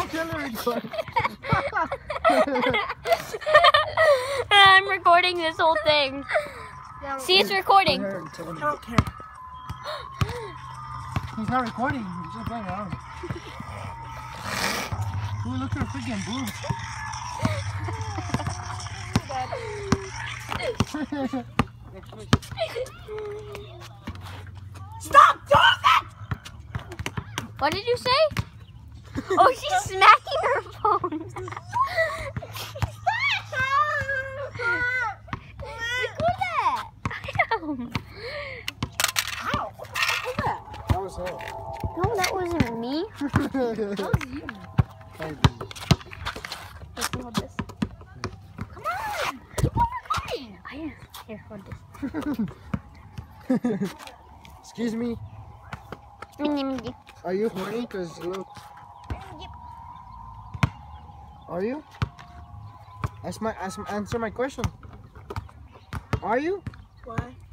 I'm recording this whole thing. See, it's recording. I don't care. He's not recording. He's just playing around. Ooh, look at her freaking boobs. Stop doing that! What did you say? Oh, she's smacking her phone. Ow! What the heck was that? That was her. No, that wasn't me. That was you. Let's hold this. Come on! Keep on recording! Here, hold this. Excuse me. Are you horny? Cause look. Are you? Answer my question. Are you? Why?